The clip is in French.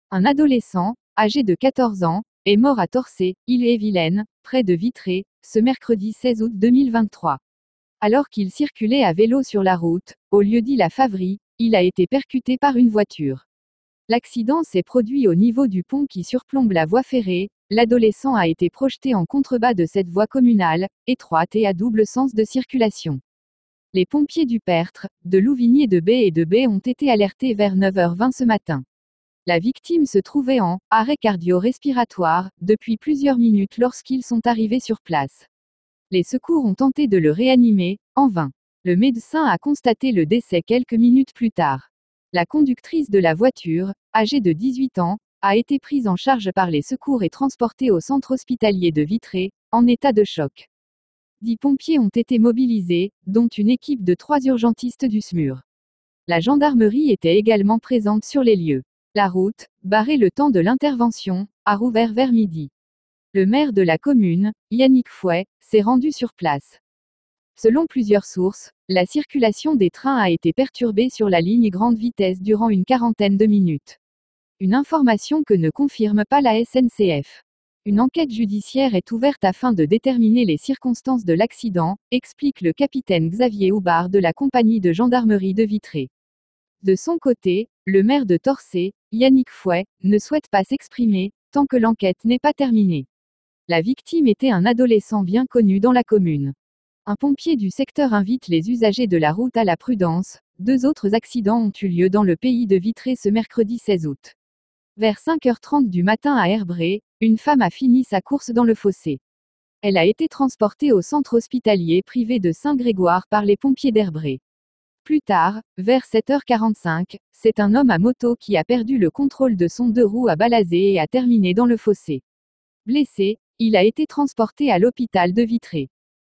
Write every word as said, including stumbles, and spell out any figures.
Un adolescent, âgé de quatorze ans, est mort à Torcé, Ille-et-Vilaine, près de Vitré, ce mercredi seize août deux mille vingt-trois. Alors qu'il circulait à vélo sur la route, au lieu-dit La Favrie, il a été percuté par une voiture. L'accident s'est produit au niveau du pont qui surplombe la voie ferrée. L'adolescent a été projeté en contrebas de cette voie communale, étroite et à double sens de circulation. Les pompiers du Pertre, de Louvigné de Baie et de Baie ont été alertés vers neuf heures vingt ce matin. La victime se trouvait en arrêt cardio-respiratoire depuis plusieurs minutes lorsqu'ils sont arrivés sur place. Les secours ont tenté de le réanimer, en vain. Le médecin a constaté le décès quelques minutes plus tard. La conductrice de la voiture, âgée de dix-huit ans, a été prise en charge par les secours et transportée au centre hospitalier de Vitré, en état de choc. Dix pompiers ont été mobilisés, dont une équipe de trois urgentistes du S M U R. La gendarmerie était également présente sur les lieux. La route, barrée le temps de l'intervention, a rouvert vers midi. Le maire de la commune, Yannick Fouet, s'est rendu sur place. Selon plusieurs sources, la circulation des trains a été perturbée sur la ligne grande vitesse durant une quarantaine de minutes. Une information que ne confirme pas la S N C F. Une enquête judiciaire est ouverte afin de déterminer les circonstances de l'accident, explique le capitaine Xavier Houbard de la compagnie de gendarmerie de Vitré. De son côté, le maire de Torcé, Yannick Fouet, ne souhaite pas s'exprimer, tant que l'enquête n'est pas terminée. La victime était un adolescent bien connu dans la commune. Un pompier du secteur invite les usagers de la route à la prudence. Deux autres accidents ont eu lieu dans le pays de Vitré ce mercredi seize août. Vers cinq heures trente du matin à Herbré, une femme a fini sa course dans le fossé. Elle a été transportée au centre hospitalier privé de Saint-Grégoire par les pompiers d'Herbré. Plus tard, vers sept heures quarante-cinq, c'est un homme à moto qui a perdu le contrôle de son deux roues à Balazé et a terminé dans le fossé. Blessé, il a été transporté à l'hôpital de Vitré.